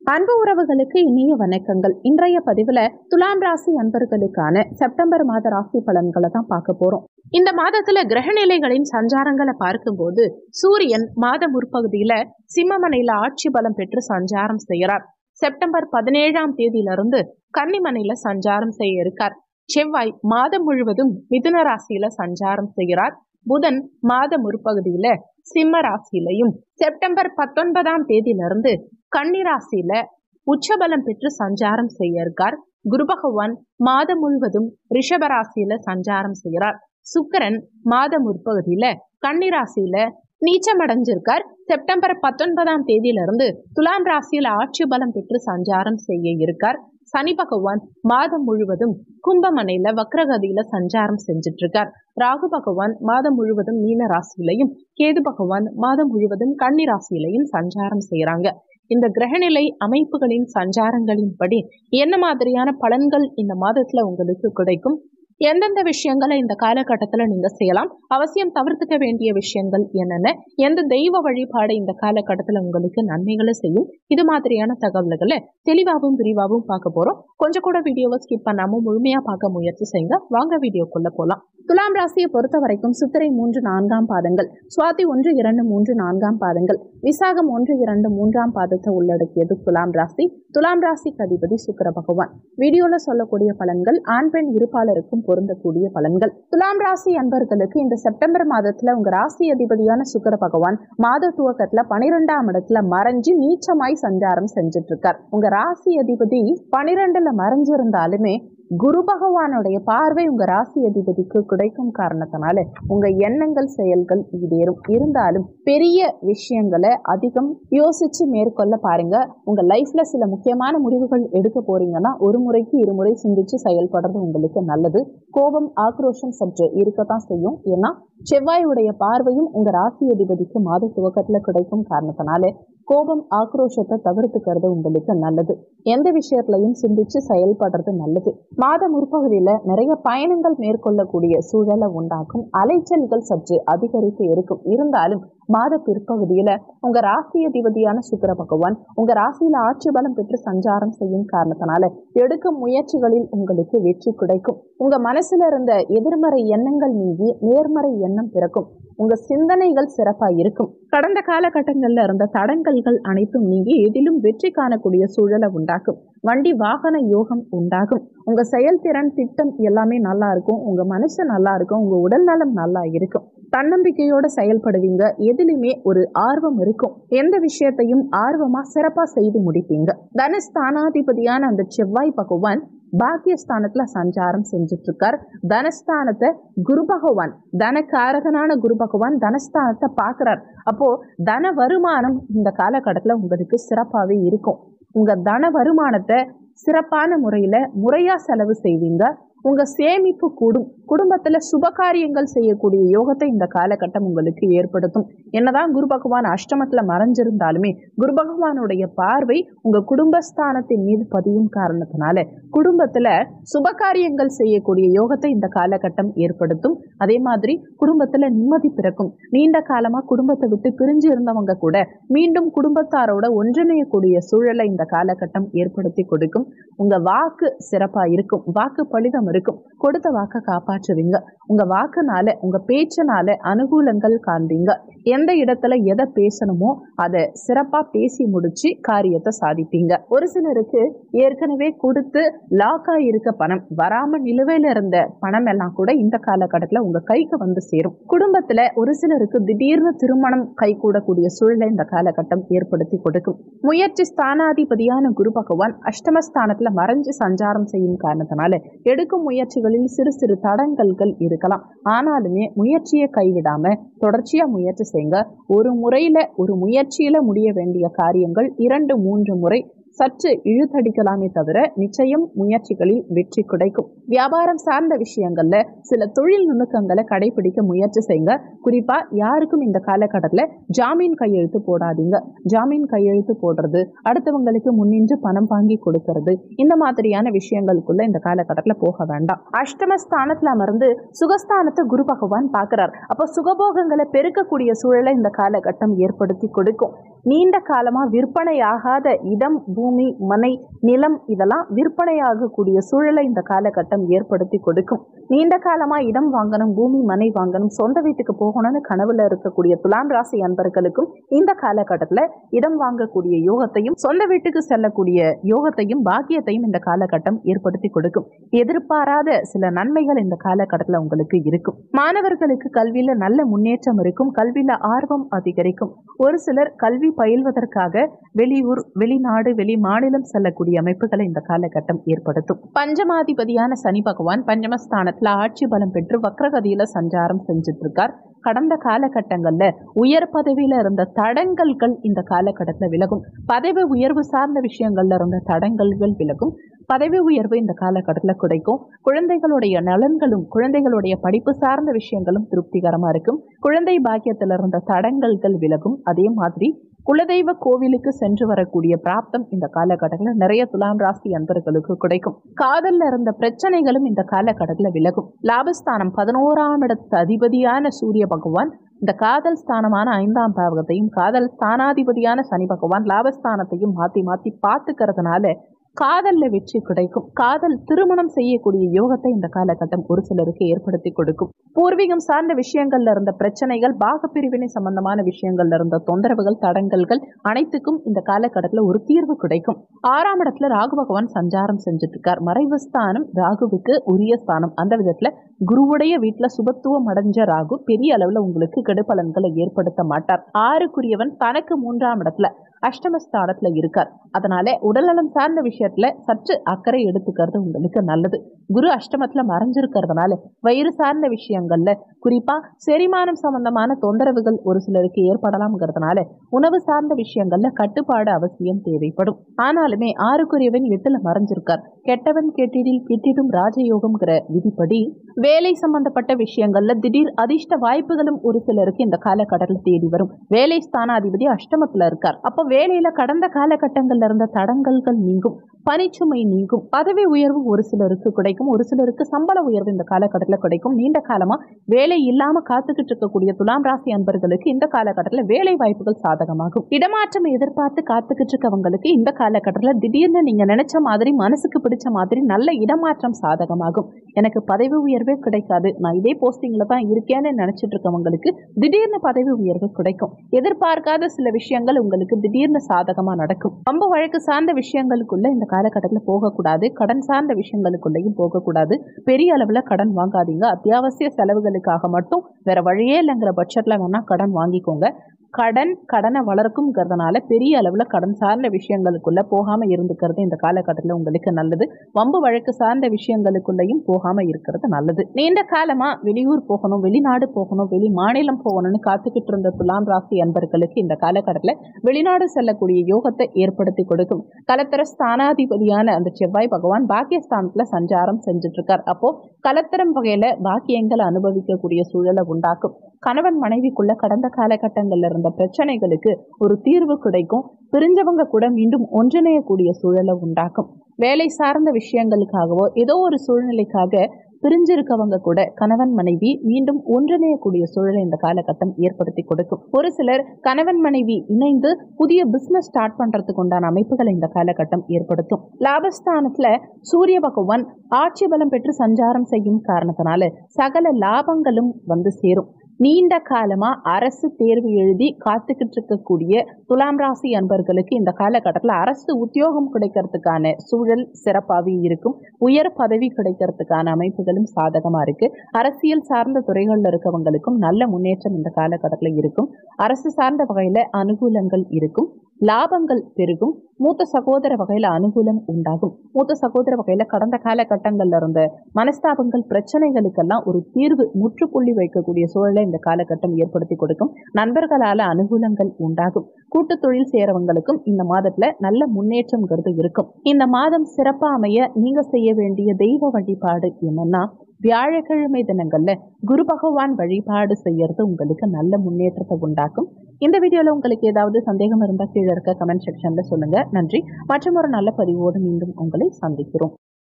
அன்பு உறவுகளுக்கு இனிய வணக்கங்கள். இன்றைய பதிவுல துலாம் ராசி அன்பர்களுக்கான செப்டம்பர் மாத ராசி பலன்களை தான் பார்க்க போறோம். இந்த மாதத்துல கிரகநிலைகளின் சஞ்சாரங்களை பார்க்கும்போது சூரியன் மாத முற்பகுதியில சிம்மமனையில ஆட்சி பலம் பெற்று சஞ்சாரம் செய்கிறார். செப்டம்பர் 17ஆம் தேதியிலிருந்து கன்னிமனையில சஞ்சாரம் செய்ய இருக்கார். செவ்வாய் மாதம் முழுவதும் மிதுன ராசியில சஞ்சாரம் செய்கிறார். புதன் மாத முற்பகுதியில சிம்ம ராசியிலையும் செப்டம்பர் 19ஆம் தேதியிலிருந்து கன்னிராசியில உச்சபலம் பெற்று சஞ்சாரம் செய்ய இருக்கார். குரு பகவான் மாதம் முழுவதும் ரிஷபராசியில சஞ்சாரம் செய்கிறார். சுக்கிரன் மாத முற்பகுதியில கன்னிராசியில நீச்சமடைஞ்சிருக்கார். செப்டம்பர் 19ஆம் தேதியிலிருந்து துலாம் ராசியில ஆட்சி பலம் பெற்று சஞ்சாரம் செய்ய இருக்கார். சனி பகவான் மாதம் முழுவதும் கும்பமனையில வக்ரகதியில சஞ்சாரம் செஞ்சிட்டு இருக்கார். ராகு பகவான் மாதம் முழுவதும் மீன ராசியிலையும் கேது பகவான் மாதம் முழுவதும் கன்னி ராசியிலையும் சஞ்சாரம் செய்யறாங்க. இந்த கிரகநிலை அமைப்புகளின் சஞ்சாரங்களின்படி என்ன மாதிரியான பலன்கள் இந்த மாதத்துல உங்களுக்கு கிடைக்கும், எந்தெந்த விஷயங்களை இந்த காலகட்டத்துல நீங்க செய்யலாம், அவசியம் தவிர்த்துக்க வேண்டிய விஷயங்கள் என்னென்ன, எந்த தெய்வ வழிபாடு இந்த காலகட்டத்துல உங்களுக்கு நன்மைகளை செய்யும், இது மாதிரியான தகவல்களை தெளிவாகவும் விரிவாகவும் பார்க்க போறோம். கொஞ்சம் கூட வீடியோவை ஸ்கிப் பண்ணாம முழுமையா பார்க்க முயற்சி செய்யுங்க. வாங்க வீடியோக்குள்ள போலாம். துலாம் ராசியை பொறுத்த வரைக்கும் சித்திரை 3, 4ஆம் பாதங்கள், சுவாதி 1, 2, 3, 4ஆம் பாதங்கள், விசாகம் 1, 2, 3ஆம் பாதத்தை உள்ளடக்கியது துலாம் ராசி. துலாம் ராசிக்கு அதிபதி சுக்கிர பகவான். வீடியோல சொல்லக்கூடிய பலன்கள் ஆண் பெண் இருப்பாளருக்கும் பொருந்தக்கூடிய பலன்கள். துலாம் ராசி அன்பர்களுக்கு இந்த செப்டம்பர் மாதத்துல உங்க ராசி அதிபதியான சுக்கிர பகவான் மாத துவக்கத்துல 12ஆம் இடத்துல மறைஞ்சு நீச்சமாய் சஞ்சாரம் செஞ்சுட்டு இருக்கார். உங்க ராசி அதிபதி 12ல மறைஞ்சிருந்தாலுமே குரு பகவானுடைய பார்வை உங்க ராசி அதிபதிக்கு கிடைக்கும் காரணத்தினால உங்க எண்ணங்கள் செயல்கள் ஈடேறும். இருந்தாலும் பெரிய விஷயங்களை அதிகம் யோசிச்சு மேற்கொள்ள பாருங்க. உங்க லைஃப்ல சில முக்கியமான முடிவுகள் எடுக்க போறீங்கன்னா ஒரு முறைக்கு இருமுறை சிந்திச்சு செயல்படுறது உங்களுக்கு நல்லது. கோபம் ஆக்ரோஷம் சற்று இருக்கத்தான் செய்யும். ஏன்னா செவ்வாயுடைய பார்வையும் உங்க ராசி அதிபதிக்கு மாத துவக்கத்துல கிடைக்கும் காரணத்தினால கோபம் ஆக்ரோஷத்தை தவிர்த்துக்கிறது உங்களுக்கு நல்லது. எந்த விஷயத்திலையும் சிந்திச்சு செயல்படுறது நல்லது. மாத முற்பகுதியில நிறைய பயணங்கள் மேற்கொள்ளக்கூடிய சூழலை உண்டாக்கும். அலைச்சல்கள் சற்று அதிகரித்து இருக்கும். இருந்தாலும் மாத பிற்பகுதியில உங்க ராசி அதிபதியான சுக்கிர பகவான் உங்க ராசியில ஆட்சி பலம் பெற்று சஞ்சாரம் செய்யும் காரணத்தினால எடுக்கும் முயற்சிகளில் உங்களுக்கு வெற்றி கிடைக்கும். உங்க மனசுல இருந்த எதிர்மறை எண்ணங்கள் நீங்கி நேர்மறை எண்ணம் பிறக்கும். உங்க சிந்தனைகள் சிறப்பா இருக்கும். கடந்த காலகட்டங்கள்ல இருந்த தடங்கல்கள் அனைத்தும் நீங்கி எதிலும் வெற்றி காணக்கூடிய சூழலை உண்டாக்கும். வண்டி வாகன யோகம் உண்டாகும். உங்க செயல்திறன் திட்டம் எல்லாமே நல்லா இருக்கும். உங்க மனசு நல்லா இருக்கும். உங்க உடல் நலம் நல்லா இருக்கும். தன்னம்பிக்கையோட செயல்படுவீங்க. எதிலுமே ஒரு ஆர்வம் இருக்கும். எந்த விஷயத்தையும் ஆர்வமா சிறப்பா செய்து முடிப்பீங்க. தனஸ்தானாதிபதியான அந்த செவ்வாய் பகவான் பாக்கியஸ்தானத்துல சஞ்சாரம் செஞ்சுட்டு இருக்கார். தனஸ்தானத்தை குரு பகவான், தனக்காரகனான குரு பகவான் தனஸ்தானத்தை பாக்குறார். அப்போ தன வருமானம் இந்த காலகட்டத்துல உங்களுக்கு சிறப்பாவே இருக்கும். உங்க தன வருமானத்தை சிறப்பான முறையா செலவு செய்வீங்க. உங்க சேமிப்பு கூடும். குடும்பத்துல சுபகாரியங்கள் செய்யக்கூடிய யோகத்தை இந்த காலகட்டம் உங்களுக்கு ஏற்படுத்தும். என்னதான் குரு பகவான் அஷ்டமத்துல மறைஞ்சிருந்தாலுமே குரு பகவானுடைய பார்வை உங்க குடும்பஸ்தானத்தின் மீது பதியும் காரணத்தினால குடும்பத்துல சுபகாரியங்கள் செய்யக்கூடிய யோகத்தை இந்த காலகட்டம் ஏற்படுத்தும். அதே மாதிரி குடும்பத்துல நிம்மதி பிறக்கும். நீண்ட காலமா குடும்பத்தை விட்டு பிரிஞ்சு இருந்தவங்க கூட மீண்டும் குடும்பத்தாரோட ஒன்றிணையக்கூடிய சூழலை இந்த காலகட்டம் ஏற்படுத்தி கொடுக்கும். உங்க வாக்கு சிறப்பா இருக்கும். வாக்கு பலிதம் இருக்கும். கொடுத்த வாக்க காப்பாற்றுவீங்க. உங்க வாக்குனால உங்க பேச்சினால அனுகூலங்கள் காண்பீங்க. எந்த இடத்துல எதை பேசணுமோ அதை சிறப்பா பேசி முடிச்சு காரியத்தை சாதிப்பீங்க. ஒரு சிலருக்கு ஏற்கனவே கொடுத்து லாக்கா இருக்க பணம் வராம நிலுவையில இருந்த பணம் எல்லாம் கூட இந்த காலகட்டத்துல உங்க கைக்கு வந்து சேரும். குடும்பத்துல ஒரு சிலருக்கு திடீர்னு திருமணம் கைகூடக்கூடிய சூழலை இந்த காலகட்டம் ஏற்படுத்தி கொடுக்கும். முயற்சி ஸ்தானாதிபதியான குரு பகவான் அஷ்டமஸ்தானத்துல மறைஞ்சு சஞ்சாரம் செய்யும் காரணத்தினால எடுக்கும் முயற்சிகளில் சிறு சிறு தடங்கல்கள் இருக்கலாம். ஆனாலுமே முயற்சியை கைவிடாம தொடர்ச்சியா முயற்சி செய்யுங்க. ஒரு முயற்சியில முடிய வேண்டிய காரியங்கள் 2, 3 முறை சற்று இழுத்தடிக்கலாமே தவிர நிச்சயம் முயற்சிகளில் வெற்றி கிடைக்கும். வியாபாரம் சார்ந்த விஷயங்கள்ல சில தொழில் நுணுக்கங்களை கடைபிடிக்க முயற்சி செய்யுங்க. குறிப்பா யாருக்கும் இந்த காலகட்டத்துல ஜாமீன் கையெழுத்து போடாதீங்க. ஜாமீன் கையெழுத்து போடுறது, அடுத்தவங்களுக்கு முன்னின்று பணம் வாங்கி கொடுக்கறது, இந்த மாதிரியான விஷயங்களுக்குள்ள இந்த காலகட்டத்துல போக வேண்டாம். அஷ்டமஸ்தானத்துல அமர்ந்து சுகஸ்தானத்தை குரு பகவான் பாக்குறார். அப்போ சுகபோகங்களை பெருக்கக்கூடிய சூழலை இந்த காலகட்டம் ஏற்படுத்தி கொடுக்கும். நீண்ட காலமா விற்பனையாகாத இடம், பூமி, மனை, நிலம் இதெல்லாம் விற்பனையாகக்கூடிய சூழலை இந்த காலகட்டம் ஏற்படுத்தி கொடுக்கும். நீண்ட காலமா இடம் வாங்கணும், பூமி, மனை வாங்கணும், சொந்த வீட்டுக்கு போகணும்னு கனவுல இருக்கக்கூடிய துலாம் ராசி அன்பர்களுக்கும் இந்த காலகட்டத்துல இடம் வாங்கக்கூடிய யோகத்தையும், சொந்த வீட்டுக்கு செல்லக்கூடிய யோகத்தையும், பாக்கியத்தையும் இந்த காலகட்டம் ஏற்படுத்தி கொடுக்கும். எதிர்பாராத சில நன்மைகள் இந்த காலகட்டத்துல உங்களுக்கு இருக்கும். மாணவர்களுக்கு கல்வியில நல்ல முன்னேற்றம் இருக்கும். கல்வியில ஆர்வம் அதிகரிக்கும். ஒரு சிலர் கல்வி பயில்வதற்காக வெளியூர், வெளிநாடு, வெளி மாநிலம் செல்லக்கூடிய அமைப்புகளை இந்த காலகட்டம் ஏற்படுத்தும். பஞ்சமாதிபதியான சனி பகவான் பஞ்சமஸ்தானத்துல ஆட்சி பலம் பெற்று வக்ரகதியில சஞ்சாரம் செஞ்சுட்டு இருக்கார். கடந்த காலகட்டங்கள்ல உயர் பதவியில இருந்த தடங்கல்கள் இந்த காலகட்டத்துல விலகும். பதவி உயர்வு சார்ந்த விஷயங்கள்ல இருந்த தடங்கல்கள் விலகும். பதவி உயர்வு இந்த காலகட்டத்தில் கிடைக்கும். குழந்தைகளுடைய நலன்களும், குழந்தைகளுடைய படிப்பு சார்ந்த விஷயங்களும் திருப்திகரமா இருக்கும். குழந்தை பாக்கியத்தில் இருந்த தடங்கல்கள் விலகும். அதே மாதிரி குலதெய்வ கோவிலுக்கு சென்று வரக்கூடிய பிராப்தம் இந்த காலகட்டத்தில் நிறைய துலாம் ராசி அன்பர்களுக்கு கிடைக்கும். காதல்ல இருந்த பிரச்சனைகளும் இந்த காலகட்டத்தில் விலகும். லாபஸ்தானம் 11ஆம் இடத்து அதிபதியான சூரிய பகவான் இந்த காதல் ஸ்தானமான 5ஆம் பாவகத்தையும், காதல் ஸ்தானாதிபதியான சனி பகவான் லாபஸ்தானத்தையும் மாத்தி மாத்தி பார்த்துக்கிறதுனால காதல்ல வெற்றி கிடைக்கும். காதல் திருமணம் செய்யக்கூடிய யோகத்தை இந்த காலகட்டம் ஒரு சிலருக்கு ஏற்படுத்தி கொடுக்கும். பூர்வீகம் சார்ந்த விஷயங்கள்ல இருந்த பிரச்சனைகள், பாகப்பிரிவினை சம்பந்தமான விஷயங்கள்ல இருந்த தொந்தரவுகள், தடங்கல்கள் அனைத்துக்கும் இந்த காலகட்டத்துல ஒரு தீர்வு கிடைக்கும். 6ஆம் இடத்துல ராகு பகவான் சஞ்சாரம் செஞ்சுட்டு இருக்கார். மறைவு ஸ்தானம் ராகுவுக்கு உரிய ஸ்தானம். அந்த விதத்துல குருவுடைய வீட்டுல சுபத்துவம் அடைஞ்ச ராகு பெரிய அளவுல உங்களுக்கு கெடுபலன்களை ஏற்படுத்த மாட்டார். 6க்குரியவன் தனக்கு 3ஆம் இடத்துல அஷ்டமஸ்தானத்துல இருக்கார். அதனால உடல்நலம் சார்ந்த விஷயத்துல சற்று அக்கறை எடுத்துக்கிறது உங்களுக்கு நல்லது. குரு அஷ்டமத்துல மறைஞ்சிருக்கிறதுனால வயிறு சார்ந்த விஷயங்கள்ல, குறிப்பா செரிமானம் சம்பந்தமான தொந்தரவுகள் ஒரு சிலருக்கு ஏற்படலாம்ங்கிறதுனால உணவு சார்ந்த விஷயங்கள்ல கட்டுப்பாடு அவசியம் தேவைப்படும். ஆனாலுமே 6க்குரியவன் 8ல மறைஞ்சிருக்கார். கெட்டவன் கெட்டிடில் கிட்டிடும் ராஜயோகம்ங்கிற விதிப்படி வேலை சம்பந்தப்பட்ட விஷயங்கள்ல திடீர் அதிர்ஷ்ட வாய்ப்புகளும் ஒரு சிலருக்கு இந்த காலகட்டத்தில் தேடி வரும். வேலை ஸ்தானாதிபதி அஷ்டமத்துல இருக்கார். அப்போ வேலையில கடந்த காலகட்டங்கள்ல இருந்த தடங்கல்கள் நீங்கும், பணிச்சுமை நீங்கும், பதவி உயர்வு ஒரு சிலருக்கு கிடைக்கும். ஒரு சிலருக்கு சம்பள உயர்வு இந்த காலகட்டத்தில் கிடைக்கும். நீண்ட காலமா வேலை இல்லாம காத்துக்கிட்டு இருக்கக்கூடிய துலாம் ராசி அன்பர்களுக்கு இந்த காலகட்டத்தில் வேலை வாய்ப்புகள் சாதகமாகும். இடமாற்றம் எதிர்பார்த்து காத்துக்கிட்டு இருக்கவங்களுக்கு இந்த காலகட்டத்தில் திடீர்னு நீங்க நினைச்ச மாதிரி, மனசுக்கு பிடிச்ச மாதிரி நல்ல இடமாற்றம் சாதகமாகும். எனக்கு பதவி உயர்வே கிடைக்காது, நான் இதே போஸ்டிங்ல தான் இருக்கேன்னு நினைச்சிட்டு இருக்கவங்களுக்கு திடீர்னு பதவி உயர்வு கிடைக்கும். எதிர்பார்க்காத சில விஷயங்கள் உங்களுக்கு திடீர்னு சாதகமா நடக்கும். வம்பு வழக்கு சார்ந்த விஷயங்களுக்குள்ள இந்த காலகட்டத்தில் போகக்கூடாது. கடன் சார்ந்த விஷயங்களுக்குள்ளேயும் போகக்கூடாது. பெரிய அளவுல கடன் வாங்காதீங்க. அத்தியாவசிய செலவுகளுக்காக மட்டும் வேற வழியே இல்லைங்கிற பட்சத்துல வேணா கடன் வாங்கிக்கோங்க. கடனை வளர்க்கும்ங்கிறதுனால பெரிய அளவுல கடன் சார்ந்த விஷயங்களுக்குள்ள போகாம இருந்துக்கிறது இந்த காலகட்டத்தில் உங்களுக்கு நல்லது. வம்பு வழக்கு சார்ந்த விஷயங்களுக்குள்ளேயும் போகாம இருக்கிறது நல்லது. நீண்ட காலமா வெளியூர் போகணும், வெளிநாடு போகணும், வெளி மாநிலம் போகணும்னு காத்துக்கிட்டு இருந்த துலாம் ராசி அன்பர்களுக்கு இந்த காலகட்டத்தில் வெளிநாடு செல்லக்கூடிய யோகத்தை ஏற்படுத்தி கொடுக்கும். கலத்தர ஸ்தானாதிபதியான அந்த செவ்வாய் பகவான் பாக்கியஸ்தானத்துல சஞ்சாரம் செஞ்சுட்டு இருக்கார். அப்போ கலத்தரம் வகையில பாக்கியங்களை அனுபவிக்கக்கூடிய சூழலை உண்டாக்கும். கணவன் மனைவிக்குள்ள கடந்த காலகட்டங்கள்ல இருந்த பிரச்சனைகளுக்கு ஒரு தீர்வு கிடைக்கும். பிரிஞ்சவங்க கூட மீண்டும் ஒன்றிணையக்கூடிய சூழலை உண்டாக்கும். வேலை சார்ந்த விஷயங்களுக்காகவோ ஏதோ ஒரு சூழ்நிலைக்காக பிரிஞ்சிருக்கவங்க கூட கணவன் மனைவி மீண்டும் ஒன்றிணையக்கூடிய சூழலை இந்த காலகட்டம் ஏற்படுத்தி கொடுக்கும். ஒரு சிலர் கணவன் மனைவி இணைந்து புதிய பிசினஸ் ஸ்டார்ட் பண்றதுக்கு உண்டான அமைப்புகளை இந்த காலகட்டம் ஏற்படுத்தும். லாபஸ்தானத்துல சூரிய பகவான் ஆட்சி பலம் பெற்று சஞ்சாரம் செய்யும் காரணத்தினால சகல லாபங்களும் வந்து சேரும். நீண்ட காலமா அரசு தேர்வு எழுதி காத்துக்கிட்டு இருக்கக்கூடிய துலாம் ராசி அன்பர்களுக்கு இந்த காலகட்டத்தில் அரசு உத்தியோகம் கிடைக்கிறதுக்கான சூழல் சிறப்பாகவே இருக்கும். உயர் பதவி கிடைக்கிறதுக்கான அமைப்புகளும் சாதகமா இருக்கு. அரசியல் சார்ந்த துறைகள்ல இருக்கவங்களுக்கும் நல்ல முன்னேற்றம் இந்த காலகட்டத்தில் இருக்கும். அரசு சார்ந்த வகையில அனுகூலங்கள் இருக்கும். லாபங்கள் பெருகும். மூத்த சகோதர வகையில அனுகூலம் உண்டாகும். மூத்த சகோதர வகையில கடந்த காலகட்டங்கள்ல இருந்த மனஸ்தாபங்கள், பிரச்சனைகளுக்கெல்லாம் ஒரு தீர்வு, முற்றுப்புள்ளி வைக்கக்கூடிய சூழலை இந்த காலகட்டம் ஏற்படுத்தி கொடுக்கும். நண்பர்களால அனுகூலங்கள் உண்டாகும். கூட்டு தொழில் செய்யறவங்களுக்கும் இந்த மாதத்துல நல்ல முன்னேற்றம்ங்கிறது இருக்கும். இந்த மாதம் சிறப்பா அமைய நீங்க செய்ய வேண்டிய தெய்வ வழிபாடு என்னன்னா, வியாழக்கிழமை தினங்கள்ல குரு பகவான் வழிபாடு செய்யறது உங்களுக்கு நல்ல முன்னேற்றத்தை உண்டாக்கும். இந்த வீடியோல உங்களுக்கு ஏதாவது சந்தேகம் இருந்தால் கீழே இருக்க கமெண்ட் செக்ஷன்ல சொல்லுங்க. நன்றி. மற்றும் ஒரு நல்ல பதிவோடு மீண்டும் உங்களை சந்திக்கிறோம்.